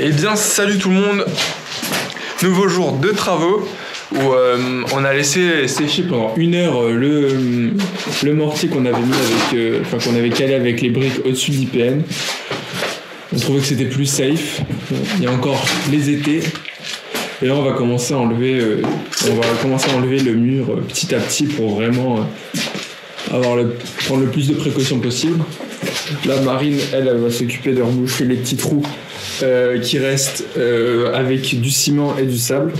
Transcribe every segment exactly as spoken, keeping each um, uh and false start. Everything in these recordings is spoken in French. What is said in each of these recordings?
Eh bien, salut tout le monde. Nouveau jour de travaux où euh, on a laissé sécher pendant une heure euh, le, le mortier qu'on avait mis avec, euh, enfin qu'on avait calé avec les briques au-dessus de l'I P N. On trouvait que c'était plus safe. Il y a encore les étés. Et là, on va commencer à enlever, euh, on va commencer à enlever le mur euh, petit à petit pour vraiment euh, avoir le, prendre le plus de précautions possible. Là, Marine, elle, elle va s'occuper de reboucher les petits trous euh, qui restent euh, avec du ciment et du sable.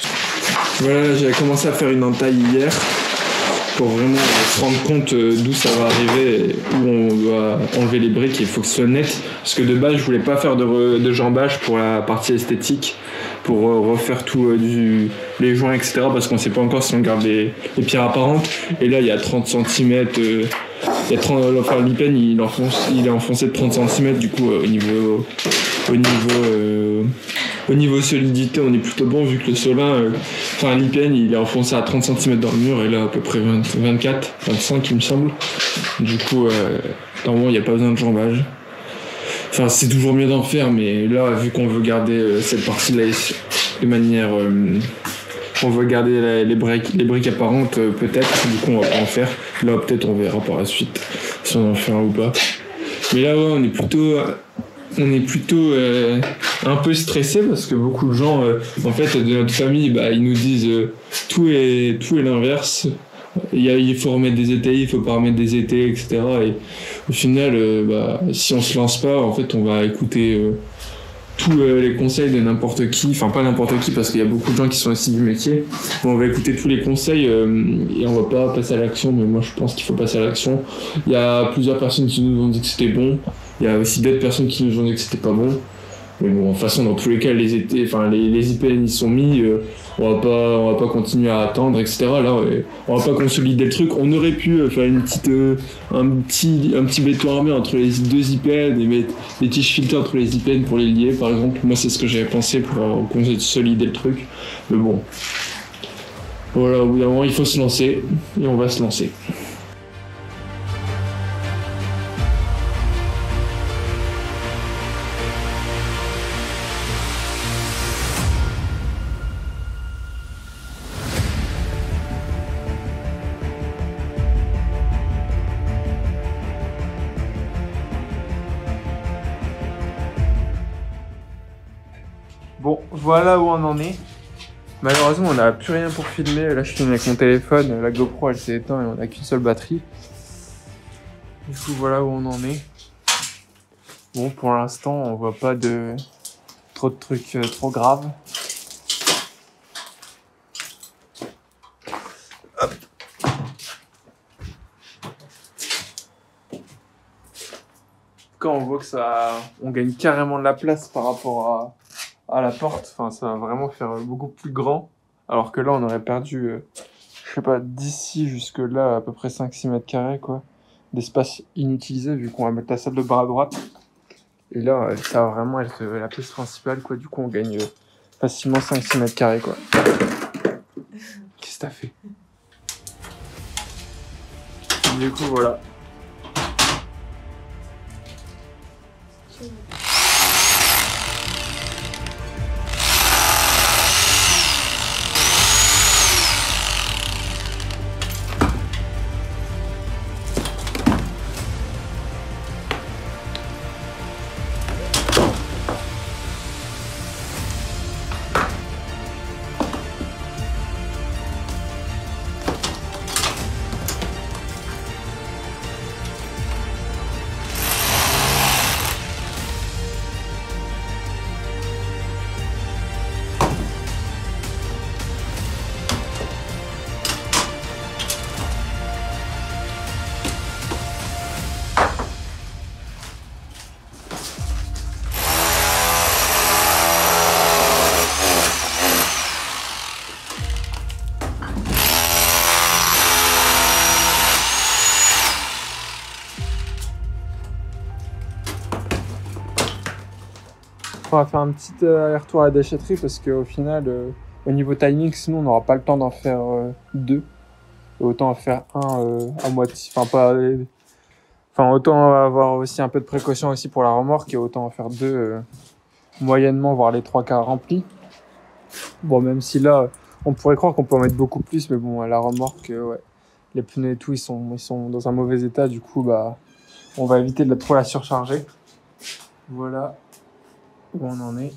Voilà, j'avais commencé à faire une entaille hier pour vraiment se rendre compte d'où ça va arriver et où on doit enlever les briques. Il faut que ce soit net parce que de base, je voulais pas faire de, re, de jambage pour la partie esthétique, pour refaire tout euh, du, les joints, et cetera. Parce qu'on sait pas encore si on garde les, les pierres apparentes. Et là, il y a trente centimètres. Euh, il y a trente, enfin, l'I P N, il, enfonce, il est enfoncé de trente centimètres. Du coup, euh, au niveau, au niveau, euh, au niveau solidité, on est plutôt bon vu que le Solin, euh, enfin, l'I P N, il est enfoncé à trente centimètres dans le mur et là, à peu près vingt, vingt-quatre, vingt-cinq, il me semble. Du coup, euh, normalement, il n'y a pas besoin de jambage. Enfin, c'est toujours mieux d'en faire, mais là, vu qu'on veut garder euh, cette partie-là de manière... Euh, on veut garder la, les, briques, les briques apparentes, euh, peut-être, du coup, on va pas en faire. Là, peut-être, on verra par la suite si on en fait un ou pas. Mais là, ouais, on est plutôt... On est plutôt euh, un peu stressé parce que beaucoup de gens, euh, en fait, de notre famille, bah, ils nous disent euh, tout est, tout est l'inverse. Il, y a, il faut remettre des étais, il faut pas remettre des étais, et cetera. Et au final, euh, bah, si on se lance pas, en fait, on va écouter euh, tous euh, les conseils de n'importe qui. Enfin, pas n'importe qui parce qu'il y a beaucoup de gens qui sont issus du métier. Mais on va écouter tous les conseils euh, et on va pas passer à l'action. Mais moi, je pense qu'il faut passer à l'action. Il y a plusieurs personnes qui nous ont dit que c'était bon. Il y a aussi d'autres personnes qui nous ont dit que c'était pas bon. Mais bon, de toute façon, dans tous les cas, les étés, enfin, les, les I P N, ils sont mis. Euh, on va pas, on va pas continuer à attendre, et cetera. Là, ouais, on va pas consolider le truc. On aurait pu euh, faire une petite, euh, un petit, un petit béton armé entre les deux I P N et mettre des tiges filtrées entre les I P N pour les lier, par exemple. Moi, c'est ce que j'avais pensé pour euh, consolider le truc. Mais bon, voilà, au bout d'un moment, il faut se lancer et on va se lancer. Bon, voilà où on en est. Malheureusement, on n'a plus rien pour filmer. Là, je filme avec mon téléphone. La GoPro, elle s'est éteinte et on n'a qu'une seule batterie. Du coup, voilà où on en est. Bon, pour l'instant, on voit pas de trop de trucs euh, trop graves. Hop. Quand on voit que ça, on gagne carrément de la place par rapport à à la porte, enfin ça va vraiment faire beaucoup plus grand, alors que là on aurait perdu, euh, je sais pas, d'ici jusque là à peu près cinq six mètres carrés quoi, d'espace inutilisé vu qu'on va mettre la salle de bar à droite, et là ça va vraiment être la pièce principale quoi, du coup on gagne euh, facilement cinq six mètres carrés quoi. Qu'est-ce que t'as fait? Du coup voilà. On va faire un petit euh, aller-retour à la déchetterie parce qu'au final, euh, au niveau timing, sinon on n'aura pas le temps d'en faire euh, deux. Et autant en faire un euh, à moitié. Enfin, pas. Euh, enfin, autant avoir aussi un peu de précaution aussi pour la remorque et autant en faire deux euh, moyennement, voire les trois quarts remplis. Bon, même si là, on pourrait croire qu'on peut en mettre beaucoup plus, mais bon, à la remorque, euh, ouais, les pneus et tout, ils sont, ils sont dans un mauvais état, du coup, bah, on va éviter de la, trop la surcharger. Voilà où on en est.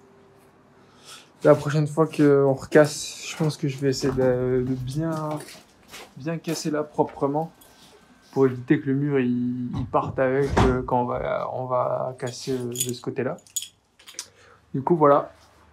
La prochaine fois qu'on recasse, je pense que je vais essayer de, de bien, bien casser là proprement pour éviter que le mur il, il parte avec euh, quand on va, on va casser euh, de ce côté-là. Du coup, voilà.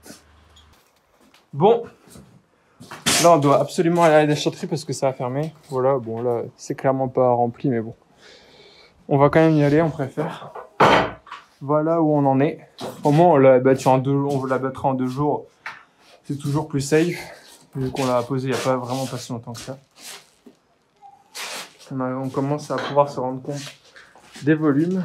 Bon, là on doit absolument aller à la déchetterie parce que ça a fermé. Voilà, bon là c'est clairement pas rempli, mais bon. On va quand même y aller, on préfère. Voilà où on en est. Au moins on l'a battu en deux, on la battra en deux jours. C'est toujours plus safe, vu qu'on l'a posé il n'y a pas vraiment pas si longtemps que ça. On, a, on commence à pouvoir se rendre compte des volumes.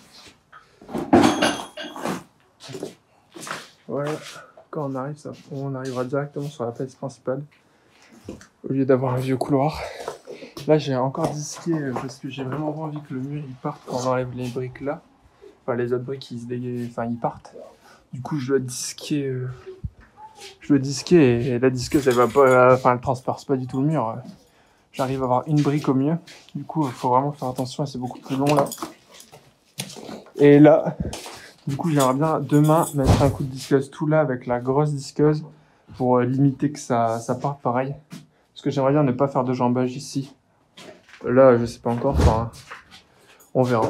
Voilà, quand on arrive, ça, on arrivera directement sur la place principale, au lieu d'avoir un vieux couloir. Là j'ai encore disqué parce que j'ai vraiment envie que le mur il parte quand on enlève les briques là. Enfin les autres briques ils se dégagent, enfin ils partent. Du coup je dois disquer... Euh... Je dois disquer et la disqueuse elle va pas, enfin elle transperce pas du tout le mur. J'arrive à avoir une brique au mieux. Du coup il faut vraiment faire attention et c'est beaucoup plus long là. Et là, du coup j'aimerais bien demain mettre un coup de disqueuse tout là avec la grosse disqueuse pour limiter que ça, ça parte pareil. Parce que j'aimerais bien ne pas faire de jambage ici. Là je sais pas encore, enfin on verra.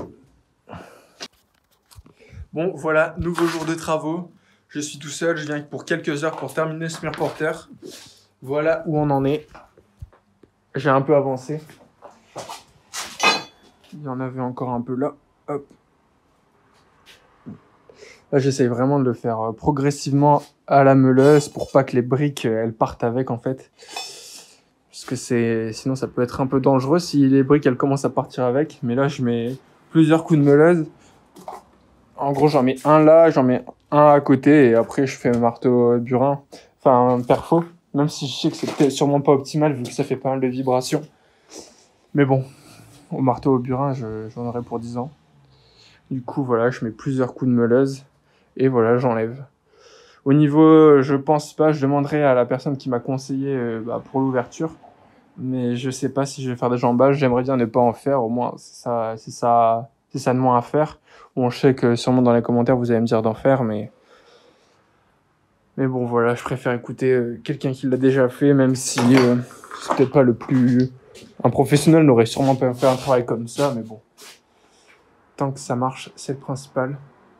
Bon voilà, nouveau jour de travaux. Je suis tout seul, je viens pour quelques heures pour terminer ce mur porteur. Voilà où on en est. J'ai un peu avancé. Il y en avait encore un peu là. Hop. Là, j'essaye vraiment de le faire progressivement à la meuleuse pour pas que les briques elles partent avec en fait. Parce que c'est, sinon ça peut être un peu dangereux si les briques elles commencent à partir avec. Mais là, je mets plusieurs coups de meuleuse. En gros, j'en mets un là, j'en mets un à côté et après je fais un marteau burin, enfin un perfo, même si je sais que c'est peut-être sûrement pas optimal vu que ça fait pas mal de vibrations. Mais bon, au marteau au burin, je, j'en aurai pour dix ans. Du coup, voilà, je mets plusieurs coups de meuleuse et voilà, j'enlève. Au niveau, je pense pas, je demanderai à la personne qui m'a conseillé euh, bah, pour l'ouverture, mais je sais pas si je vais faire des jambages, j'aimerais bien ne pas en faire, au moins c'est ça, c'est ça, c'est ça de moins à faire. Bon, je sais que sûrement dans les commentaires, vous allez me dire d'en faire, mais... Mais bon, voilà, je préfère écouter euh, quelqu'un qui l'a déjà fait, même si euh, c'est peut-être pas le plus... Un professionnel n'aurait sûrement pas fait un travail comme ça, mais bon. Tant que ça marche, c'est le principal.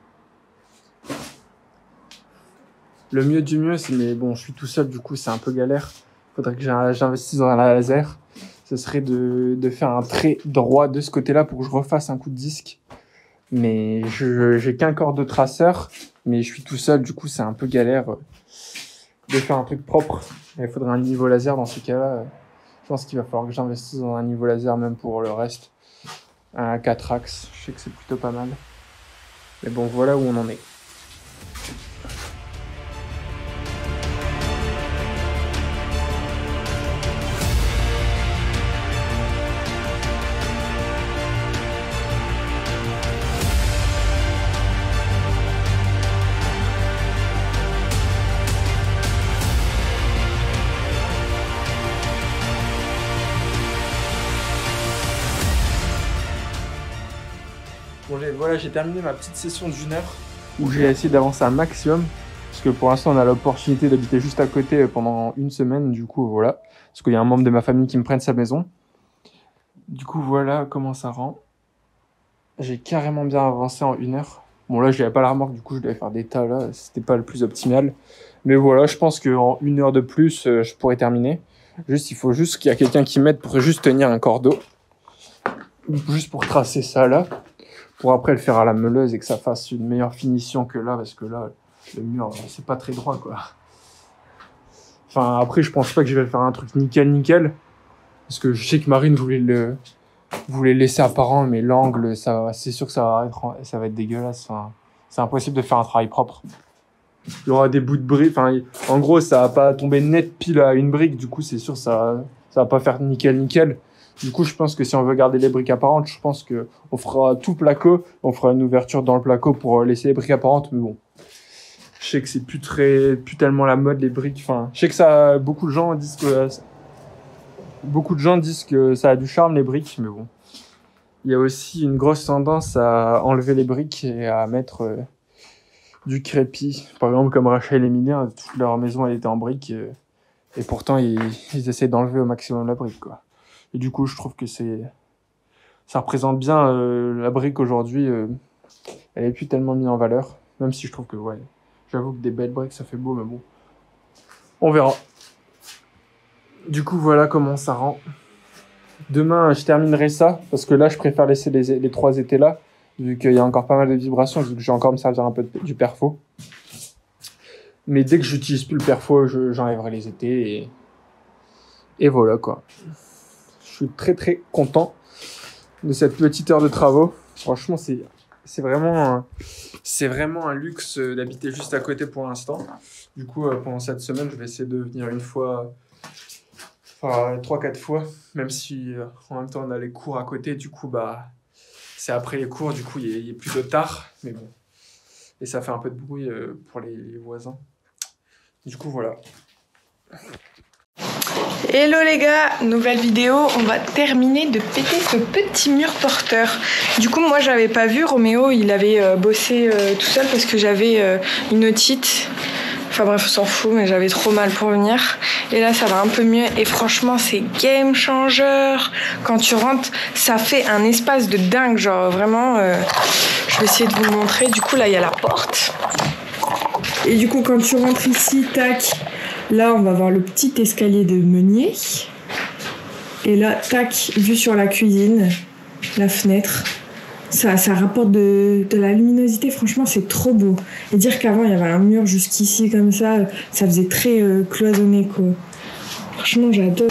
Le mieux du mieux, c'est... Mais bon, je suis tout seul, du coup, c'est un peu galère. Faudrait que j'investisse dans un laser. Ce serait de, de faire un trait droit de ce côté-là pour que je refasse un coup de disque. Mais je j'ai qu'un corps de traceur, mais je suis tout seul, du coup c'est un peu galère de faire un truc propre. Il faudrait un niveau laser dans ces cas-là. Je pense qu'il va falloir que j'investisse dans un niveau laser même pour le reste. Un quatre axes, je sais que c'est plutôt pas mal. Mais bon, voilà où on en est. Bon, j'ai, voilà, j'ai terminé ma petite session d'une heure où j'ai essayé d'avancer un maximum. Parce que pour l'instant, on a l'opportunité d'habiter juste à côté pendant une semaine. Du coup, voilà. Parce qu'il y a un membre de ma famille qui me prenne sa maison. Du coup, voilà comment ça rend. J'ai carrément bien avancé en une heure. Bon, là, j'avais pas la remorque, du coup, je devais faire des tas là. C'était pas le plus optimal. Mais voilà, je pense qu'en une heure de plus, euh, je pourrais terminer. Juste, il faut juste qu'il y ait quelqu'un qui m'aide pour juste tenir un cordeau. Juste pour tracer ça là. Pour après le faire à la meuleuse et que ça fasse une meilleure finition que là, parce que là, le mur, c'est pas très droit, quoi. Enfin, après, je pense pas que je vais faire un truc nickel, nickel. Parce que je sais que Marine voulait le, voulait le laisser apparent, mais l'angle, ça, c'est sûr que ça va être, ça va être dégueulasse. Enfin, c'est impossible de faire un travail propre. Il y aura des bouts de briques. Enfin, en gros, ça va pas tomber net pile à une brique. Du coup, c'est sûr, ça, ça va pas faire nickel, nickel. Du coup, je pense que si on veut garder les briques apparentes, je pense que on fera tout placo, on fera une ouverture dans le placo pour laisser les briques apparentes, mais bon. Je sais que c'est plus très, plus tellement la mode, les briques. Enfin, je sais que ça, beaucoup de gens disent que, beaucoup de gens disent que ça a du charme, les briques, mais bon. Il y a aussi une grosse tendance à enlever les briques et à mettre euh, du crépi. Par exemple, comme Rachel et Emilien, toute leur maison, elle était en briques. Euh, et pourtant, ils, ils essaient d'enlever au maximum la brique, quoi. Et du coup, je trouve que c'est, ça représente bien euh, la brique aujourd'hui. Euh, elle est plus tellement mise en valeur. Même si je trouve que, ouais, j'avoue que des belles briques, ça fait beau, mais bon. On verra. Du coup, voilà comment ça rend. Demain, je terminerai ça, parce que là, je préfère laisser les, les trois étés là, vu qu'il y a encore pas mal de vibrations, vu que je vais encore me servir un peu de, du perfo. Mais dès que j'utilise plus le perfo, je, j'enlèverai les étés, et, et voilà, quoi. Je suis très très content de cette petite heure de travaux. Franchement, c'est, c'est vraiment, un, c'est vraiment un luxe d'habiter juste à côté pour l'instant. Du coup, pendant cette semaine, je vais essayer de venir une fois... Enfin, trois quatre fois, même si euh, en même temps on a les cours à côté, du coup bah c'est après les cours, du coup il y, y a plus de tard, mais bon. Et ça fait un peu de bruit euh, pour les, les voisins. Du coup voilà. Hello les gars, nouvelle vidéo, on va terminer de péter ce petit mur porteur. Du coup moi j'avais pas vu, Roméo il avait euh, bossé euh, tout seul parce que j'avais euh, une otite. Enfin bref, on s'en fout, mais j'avais trop mal pour venir. Et là, ça va un peu mieux. Et franchement, c'est game changer. Quand tu rentres, ça fait un espace de dingue. Genre vraiment, euh, je vais essayer de vous montrer. Du coup, là, il y a la porte. Et du coup, quand tu rentres ici, tac, là, on va voir le petit escalier de meunier. Et là, tac, vue sur la cuisine, la fenêtre. Ça, ça rapporte de, de la luminosité, franchement c'est trop beau. Et dire qu'avant il y avait un mur jusqu'ici comme ça, ça faisait très euh, cloisonné quoi. Franchement j'adore.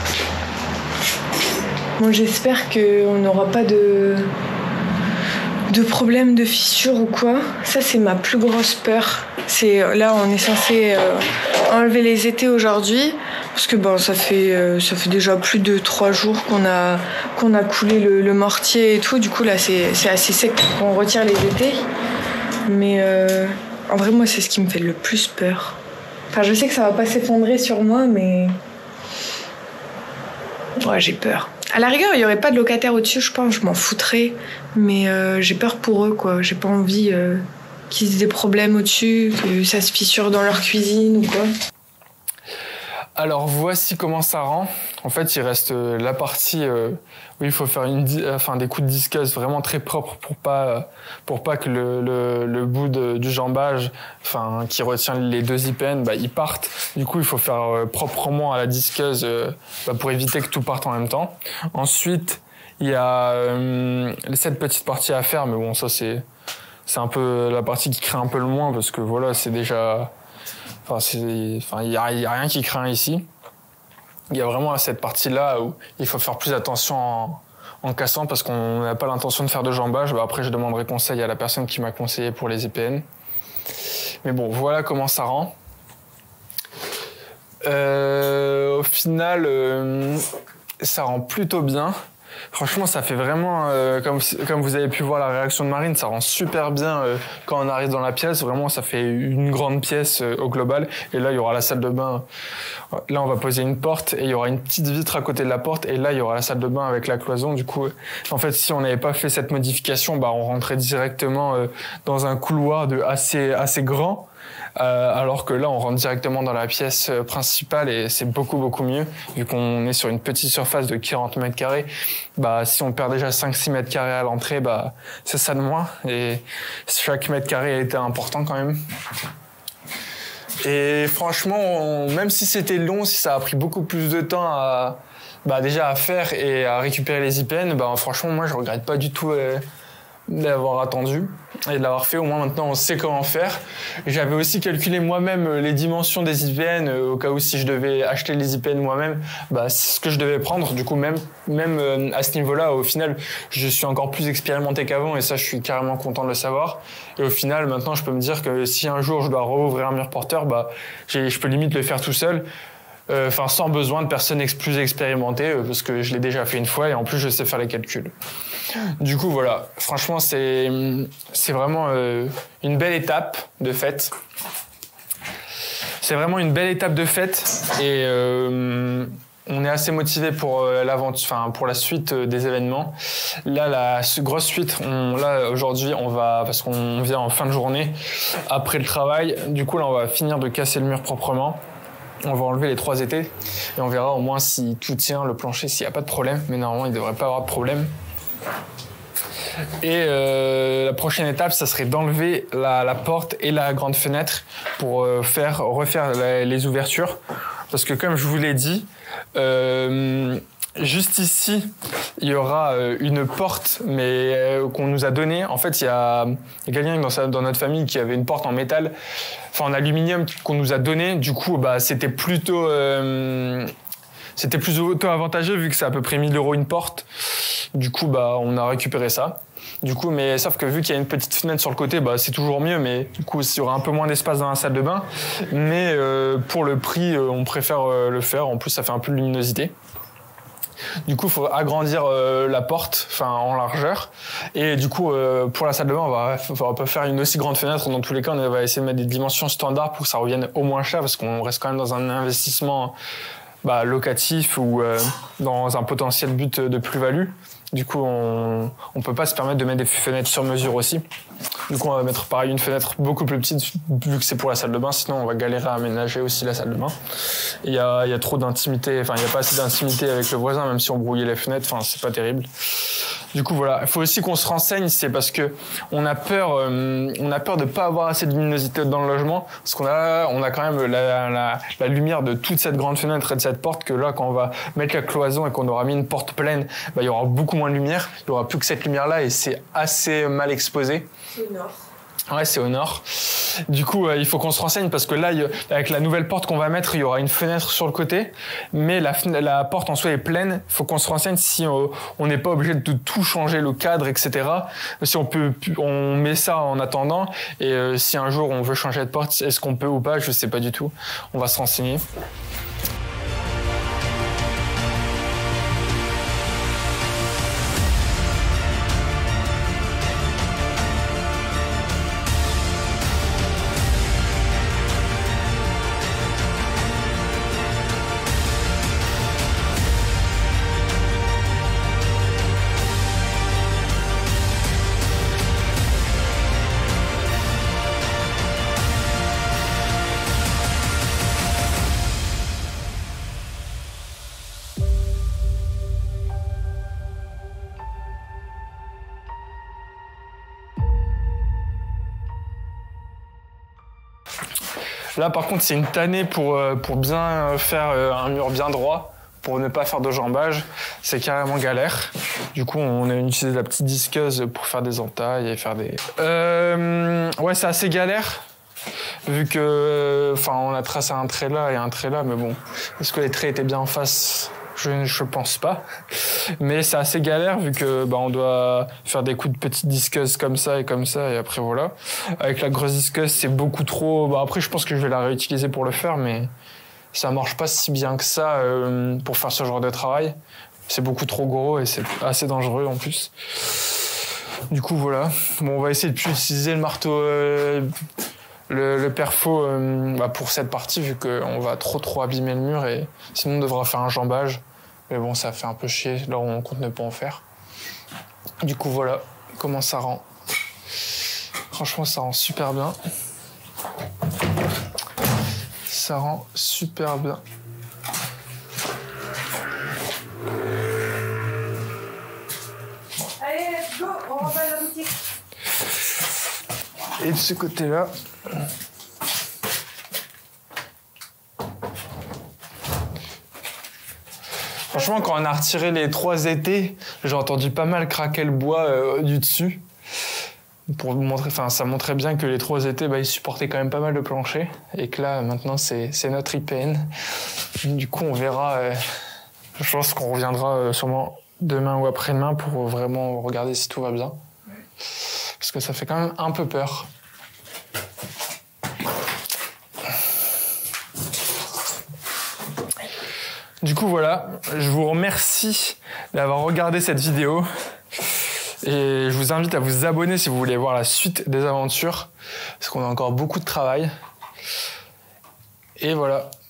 Bon j'espère qu'on n'aura pas de, de problème de fissure ou quoi. Ça c'est ma plus grosse peur. C'est, là on est censé euh, enlever les étais aujourd'hui. Parce que bon, ça fait, euh, ça fait déjà plus de trois jours qu'on a, qu'on a coulé le, le mortier et tout. Du coup, là, c'est, c'est assez sec pour qu'on retire les étais. Mais euh, en vrai, moi, c'est ce qui me fait le plus peur. Enfin, je sais que ça va pas s'effondrer sur moi, mais... Ouais, j'ai peur. À la rigueur, il y aurait pas de locataire au-dessus, je pense, je m'en foutrais. Mais euh, j'ai peur pour eux, quoi. J'ai pas envie euh, qu'ils aient des problèmes au-dessus, que ça se fissure dans leur cuisine ou quoi. Alors voici comment ça rend. En fait, il reste euh, la partie euh, où il faut faire une di- enfin, des coups de disqueuse vraiment très propres pour pas, euh, pour pas que le, le, le bout de, du jambage, enfin, qui retient les deux I P N, bah, il parte. Du coup, il faut faire euh, proprement à la disqueuse euh, bah, pour éviter que tout parte en même temps. Ensuite, il y a euh, cette petite partie à faire, mais bon, ça c'est, c'est un peu la partie qui craint un peu le moins parce que voilà, c'est déjà... Enfin, c'est, enfin, il y a, y a rien qui craint ici. Il y a vraiment cette partie-là où il faut faire plus attention en, en cassant parce qu'on n'a pas l'intention de faire de jambage. Bah, après, je demanderai conseil à la personne qui m'a conseillé pour les I P N. Mais bon, voilà comment ça rend. Euh, au final, euh, ça rend plutôt bien. Franchement, ça fait vraiment, euh, comme, comme vous avez pu voir la réaction de Marine, ça rend super bien euh, quand on arrive dans la pièce. Vraiment, ça fait une grande pièce euh, au global. Et là, il y aura la salle de bain. Là, on va poser une porte et il y aura une petite vitre à côté de la porte. Et là, il y aura la salle de bain avec la cloison. Du coup, euh, en fait, si on n'avait pas fait cette modification, bah, on rentrait directement euh, dans un couloir de assez, assez grand. Euh, alors que là, on rentre directement dans la pièce principale et c'est beaucoup, beaucoup mieux. Vu qu'on est sur une petite surface de quarante mètres carrés, bah, si on perd déjà cinq six mètres carrés à l'entrée, bah, c'est ça de moins. Et chaque mètre carré était important quand même. Et franchement, on, même si c'était long, si ça a pris beaucoup plus de temps à, bah, déjà à faire et à récupérer les I P N, bah, franchement, moi, je regrette pas du tout euh, d'avoir attendu et de l'avoir fait. Au moins maintenant on sait comment faire. J'avais aussi calculé moi-même les dimensions des I P N euh, au cas où si je devais acheter les I P N moi-même, bah c'est ce que je devais prendre. Du coup même même euh, à ce niveau-là, au final, je suis encore plus expérimenté qu'avant et ça je suis carrément content de le savoir. Et au final maintenant je peux me dire que si un jour je dois rouvrir un mur porteur, bah j'ai, je peux limite le faire tout seul. Enfin, euh, sans besoin de personnes ex- plus expérimentées, euh, parce que je l'ai déjà fait une fois et en plus je sais faire les calculs. Du coup, voilà. Franchement, c'est, c'est vraiment euh, une belle étape de fait. c'est vraiment une belle étape de fête et euh, on est assez motivé pour euh, l'aventure, enfin pour la suite euh, des événements. Là, la grosse suite, on, là aujourd'hui, on va parce qu'on vient en fin de journée après le travail. Du coup, là, on va finir de casser le mur proprement. On va enlever les trois étais et on verra au moins si tout tient, le plancher, s'il n'y a pas de problème. Mais normalement, il ne devrait pas avoir de problème. Et euh, la prochaine étape, ça serait d'enlever la, la porte et la grande fenêtre pour euh, faire, refaire la, les ouvertures. Parce que comme je vous l'ai dit, euh, juste ici, il y aura euh, une porte mais euh, qu'on nous a donnée. En fait, il y a, il y a quelqu'un dans, sa, dans notre famille qui avait une porte en métal, enfin en aluminium qu'on nous a donnée. Du coup, bah, c'était plutôt... Euh, C'était plus auto-avantageux vu que c'est à peu près mille euros une porte. Du coup, bah, on a récupéré ça. Du coup, mais sauf que vu qu'il y a une petite fenêtre sur le côté, bah, c'est toujours mieux. Mais du coup, il y aura un peu moins d'espace dans la salle de bain. Mais euh, pour le prix, euh, on préfère euh, le faire. En plus, ça fait un peu de luminosité. Du coup, il faut agrandir euh, la porte, enfin en largeur. Et du coup, euh, pour la salle de bain, on va, on va pas faire une aussi grande fenêtre. Dans tous les cas, on va essayer de mettre des dimensions standards pour que ça revienne au moins cher, parce qu'on reste quand même dans un investissement bah, locatif ou euh, dans un potentiel but de plus-value. Du coup, on ne peut pas se permettre de mettre des fenêtres sur mesure aussi. Du coup, on va mettre pareil une fenêtre beaucoup plus petite vu que c'est pour la salle de bain. Sinon, on va galérer à aménager aussi la salle de bain. Il y a, y a trop d'intimité, enfin, il n'y a pas assez d'intimité avec le voisin, même si on brouillait les fenêtres. Enfin, c'est pas terrible. Du coup, voilà. Il faut aussi qu'on se renseigne. C'est parce que on a peur, euh, on a peur de pas avoir assez de luminosité dans le logement, parce qu'on a, on a quand même la, la, la lumière de toute cette grande fenêtre et de cette porte que là, quand on va mettre la cloison et qu'on aura mis une porte pleine, bah, il y aura beaucoup moins de lumière. Il y aura plus que cette lumière-là et c'est assez mal exposé. C'est au nord. Ouais, c'est au nord. Du coup, euh, il faut qu'on se renseigne parce que là, il, avec la nouvelle porte qu'on va mettre, il y aura une fenêtre sur le côté, mais la, la porte en soi est pleine. Il faut qu'on se renseigne si on n'est pas obligé de tout changer, le cadre, et cetera. Si on peut, on met ça en attendant. Et euh, si un jour on veut changer de porte, est-ce qu'on peut ou pas? Je sais pas du tout. On va se renseigner. Là, par contre, c'est une tannée pour, pour bien faire un mur bien droit, pour ne pas faire de jambage. C'est carrément galère. Du coup, on a utilisé la petite disqueuse pour faire des entailles et faire des... Euh, ouais, c'est assez galère, vu que... Enfin, on a tracé un trait là et un trait là, mais bon, est-ce que les traits étaient bien en face ? Je ne pense pas. Mais c'est assez galère vu que bah, on doit faire des coups de petites disqueuses comme ça et comme ça et après voilà. Avec la grosse disqueuse, c'est beaucoup trop... Bah, après, je pense que je vais la réutiliser pour le faire, mais ça marche pas si bien que ça euh, pour faire ce genre de travail. C'est beaucoup trop gros et c'est assez dangereux en plus. Du coup, voilà. Bon, on va essayer de plus utiliser le marteau... Euh, Le, le perfo euh, bah pour cette partie vu qu'on va trop trop abîmer le mur et sinon on devra faire un jambage, mais bon ça fait un peu chier, là on compte ne pas en faire. Du coup voilà comment ça rend. Franchement ça rend super bien. Ça rend super bien. Allez, let's go, on rentre à la boutique. Et de ce côté-là, franchement, quand on a retiré les trois étais, j'ai entendu pas mal craquer le bois euh, du dessus. Pour vous montrer, enfin, ça montrait bien que les trois étais, bah, ils supportaient quand même pas mal de plancher. Et que là, maintenant, c'est, c'est notre I P N. Du coup, on verra. Euh, je pense qu'on reviendra euh, sûrement demain ou après-demain pour vraiment regarder si tout va bien. Parce que ça fait quand même un peu peur. Du coup, voilà, je vous remercie d'avoir regardé cette vidéo et je vous invite à vous abonner si vous voulez voir la suite des aventures parce qu'on a encore beaucoup de travail. Et voilà.